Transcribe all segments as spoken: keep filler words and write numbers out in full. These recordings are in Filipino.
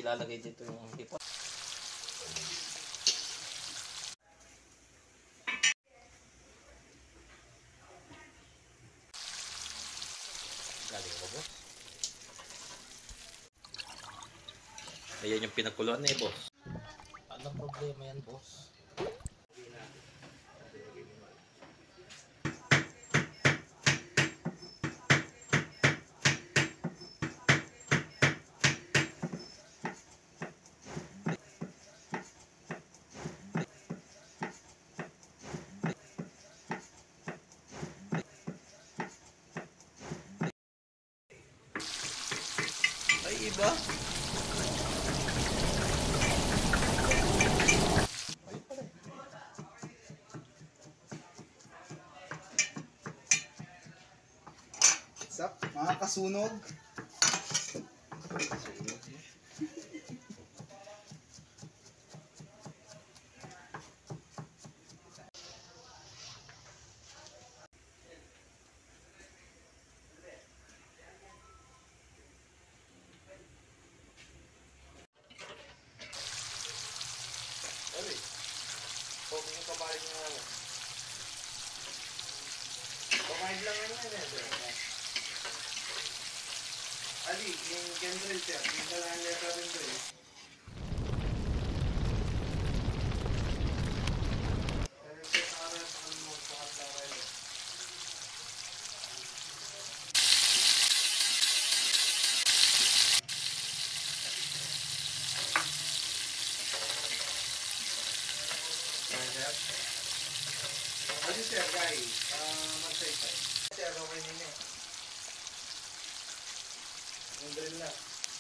ilalagay dito yung hipon. Galing ko, boss. Ayan yung pinagkuluan na eh, boss. Anong problema yan, boss? Ay, iba? Sup, mga kasunog. Ay, huwag yung kabalik na naman. Kumain lang yan yan eh. Ali, yung gendril siya, yung dalang letra rin doon eh. Pero siya sa aral sa ano mo, sa aral eh. Ano sir, guys? Uh, mag-say-say. Sir, okay ninyo. Yung drill na.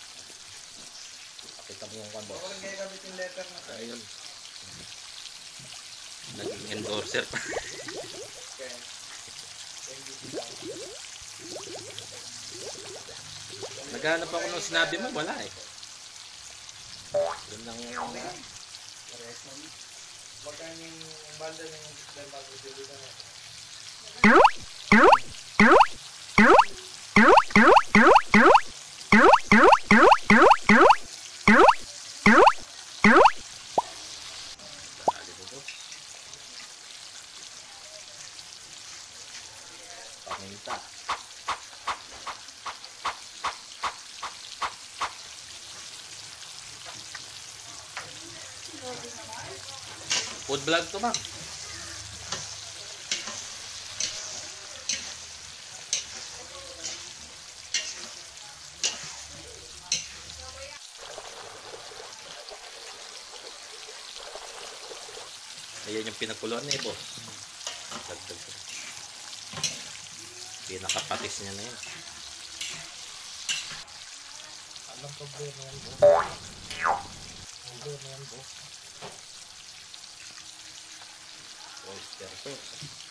Pakita mo yung kabo. Ako rin kayo kabit yung letter na ito. Ayun. Naging endorser pa. Okay. Thank you. Naghanap ako nung sinabi mo, wala eh. Yun lang yung... Magkano yung banda ng dalbag na dito na ito? Paminta. Food vlog to, ma'am. Ayan yung pinagkuluan na eh, boss. Dagdag ko. Pinakapatis niya na yun. Anong problema yan, boss? Problema yan, boss. Oyster sauce.